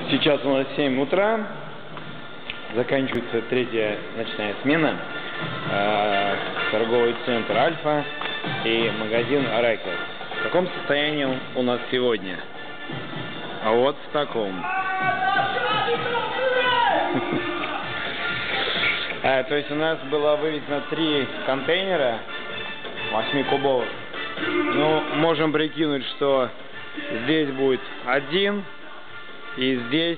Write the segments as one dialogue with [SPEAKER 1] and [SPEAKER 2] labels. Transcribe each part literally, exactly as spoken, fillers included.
[SPEAKER 1] Сейчас у нас семь утра, заканчивается третья ночная смена. Э, торговый центр Альфа и магазин Аракис. В каком состоянии у нас сегодня? А вот в таком. А, то есть у нас было вывезено три контейнера восьмикубовых. Ну, можем прикинуть, что здесь будет один, и здесь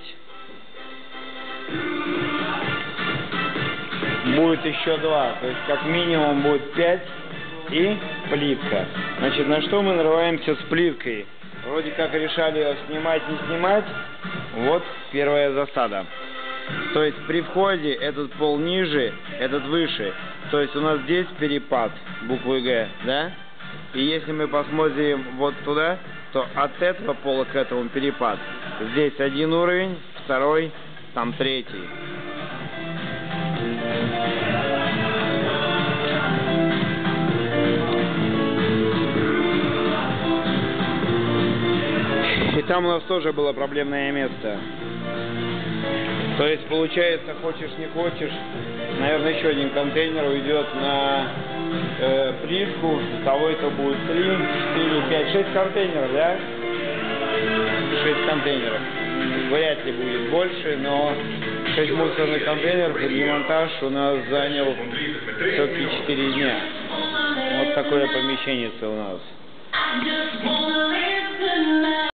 [SPEAKER 1] будет еще два. То есть как минимум будет пять и плитка. Значит, на что мы нарываемся с плиткой? Вроде как решали ее снимать, не снимать. Вот первая засада. То есть при входе этот пол ниже, этот выше. То есть у нас здесь перепад буквы Г, да? И если мы посмотрим вот туда, то от этого пола к этому перепад. Здесь один уровень, второй, там третий. И там у нас тоже было проблемное место. То есть получается, хочешь не хочешь, наверное, еще один контейнер уйдет на э, плитку. Того это будет три, четыре, пять, шесть контейнеров, да? шесть контейнеров. Вряд ли будет больше, но шесть мусорных контейнеров и демонтаж у нас занял все-таки четыре дня. Вот такое помещение у нас.